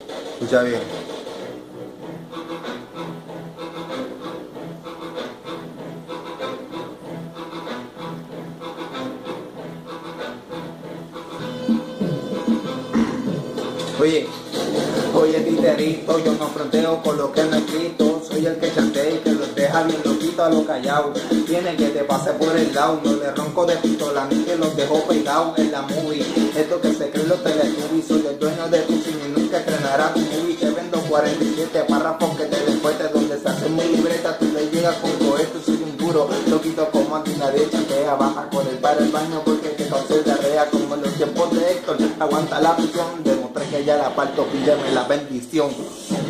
Escucha bien. Oye, oye titerito, yo no fronteo con lo que no he escrito. Soy el que chantea y que los deja bien loquito a lo callao. Tiene que te pase por el lado, no le ronco de pistola ni que los dejo pegados en la movie. Esto que se creen los teletubbies, soy el dueño de tu cine y nunca estrenará tu movie. Te vendo 47 párrafos que te despueste donde se hace mi libreta, tú le llegas con coheto, soy un duro, loquito como a ti nadie chantea. Baja con el para el baño porque te causé diarrea como en los tiempos de Héctor. Aguanta la prisión, demostré que ya la parto, píllame la bendición.